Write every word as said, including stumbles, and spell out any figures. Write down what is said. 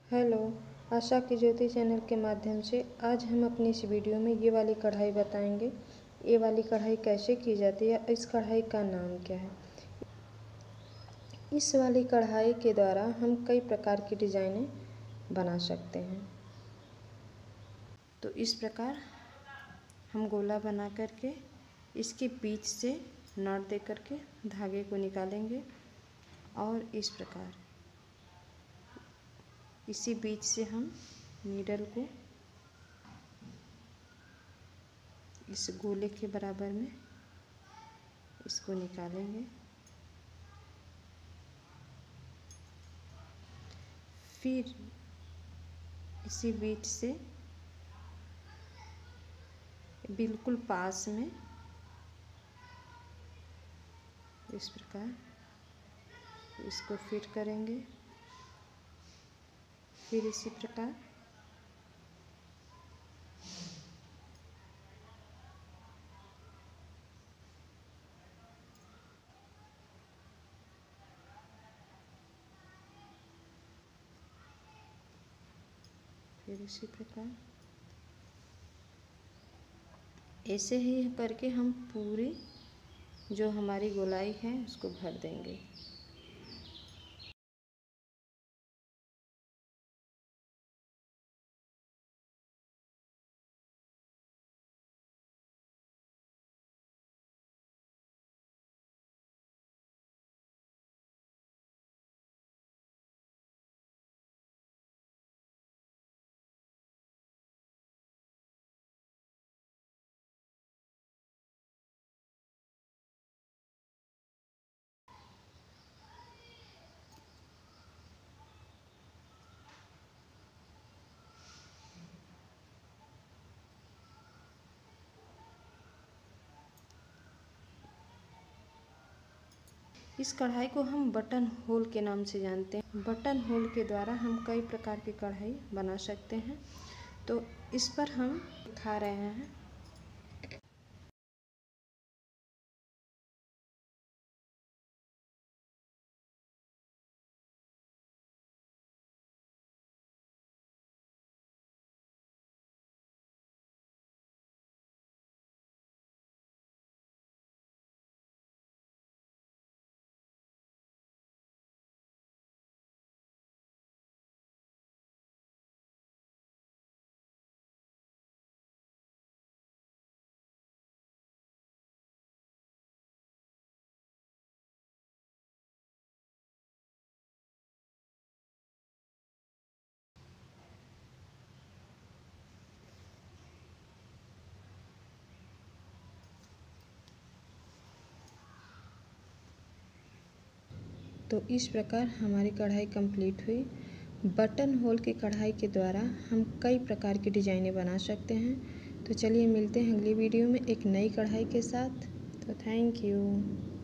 Hello, आशा की ज्योति channel के माध्यम से आज हम अपनी इस वीडियो में ये वाली कढ़ाई बताएंगे। ये वाली कढ़ाई कैसे की जाती है, इस कढ़ाई का नाम क्या है। इस वाली कढ़ाई के द्वारा हम कई प्रकार की डिज़ाइनें बना सकते हैं। तो इस प्रकार हम गोला बना करके इसके बीच से नॉट दे करके धागे को निकालेंगे और इस प्रकार इसी बीच से हम नीडल को इस गोले के बराबर में इसको निकालेंगे। फिर इसी बीच से बिल्कुल पास में इस प्रकार इसको फिट करेंगे। फिर इसी प्रकार फिर इसी प्रकार ऐसे ही करके हम पूरी जो हमारी गोलाई है उसको भर देंगे। इस कढ़ाई को हम बटन होल के नाम से जानते हैं। बटन होल के द्वारा हम कई प्रकार की कढ़ाई बना सकते हैं। तो इस पर हम दिखा रहे हैं। तो इस प्रकार हमारी कढ़ाई कंप्लीट हुई। बटन होल की कढ़ाई के द्वारा हम कई प्रकार की डिज़ाइनें बना सकते हैं। तो चलिए मिलते हैं अगली वीडियो में एक नई कढ़ाई के साथ। तो थैंक यू।